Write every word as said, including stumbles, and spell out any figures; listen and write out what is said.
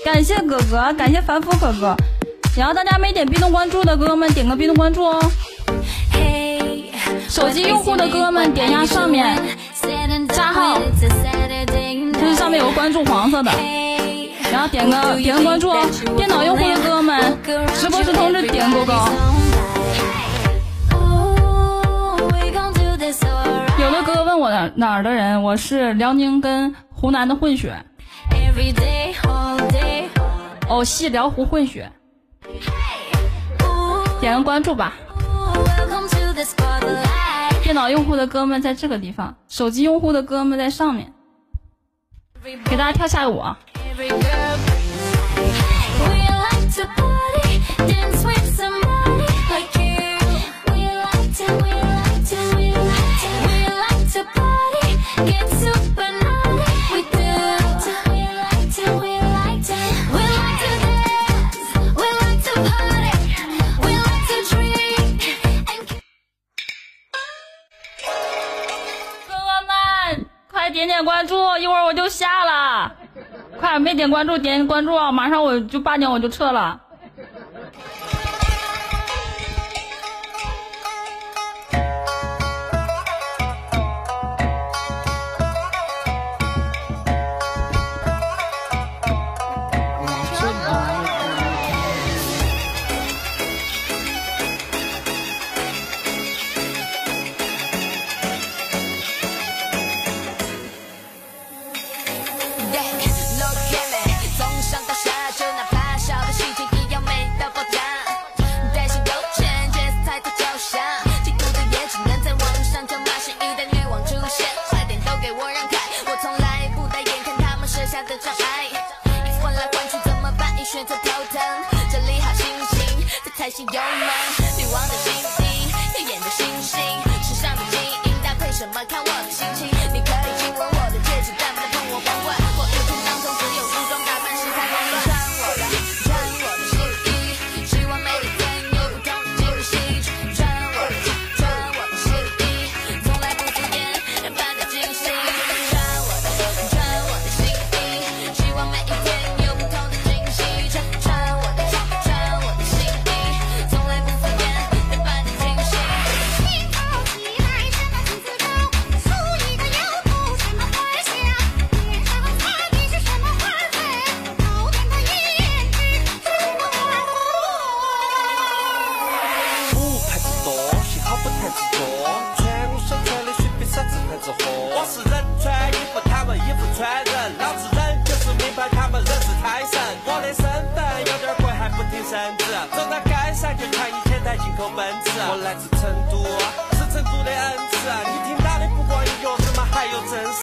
感谢哥哥，感谢凡夫哥哥。然后大家没点壁咚关注的哥哥们点个壁咚关注哦。手机用户的哥哥们点一下上面加号，就是上面有个关注黄色的，然后点个点个关注哦。电脑用户的哥哥们，直播时通知点勾勾。有的哥哥问我哪哪儿的人，我是辽宁跟湖南的混血，哦，系辽湖混血。点个关注吧。电脑用户的哥们在这个地方，手机用户的哥们在上面，给大家跳下舞啊！快点点关注，一会儿我就下了。快没点关注点关注啊！马上我就八点我就撤了。 走到街上就看一千台进口奔驰，我来自成都，是成都的恩赐，你听到的不光有钥匙吗？还有真实。